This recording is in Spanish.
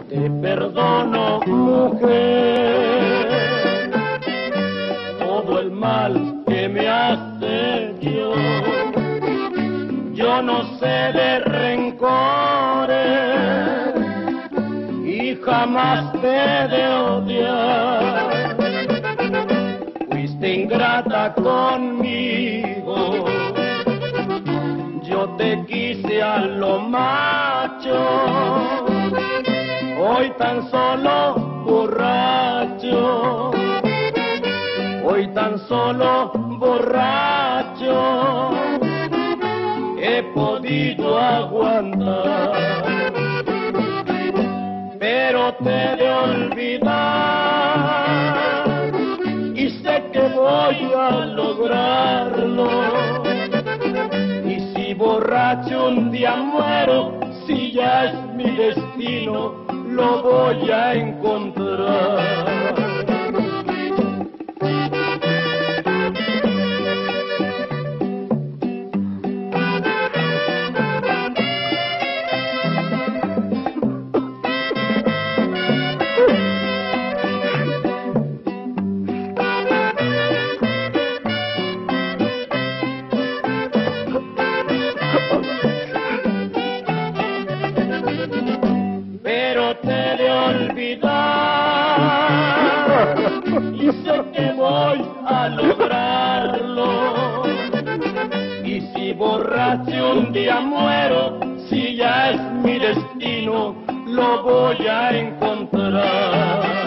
Te perdono, mujer, todo el mal que me has hecho. Yo no sé de rencores y jamás te he de odiar. Fuiste ingrata conmigo, yo te quise a lo macho. Hoy tan solo borracho, hoy tan solo borracho, he podido aguantar, pero te he de olvidar y sé que voy a lograrlo. Y si borracho un día muero, si ya es mi destino, lo voy a encontrar. Pero te he de olvidar y sé que voy a lograrlo. Y si borracho un día muero, si ya es mi destino, lo voy a encontrar.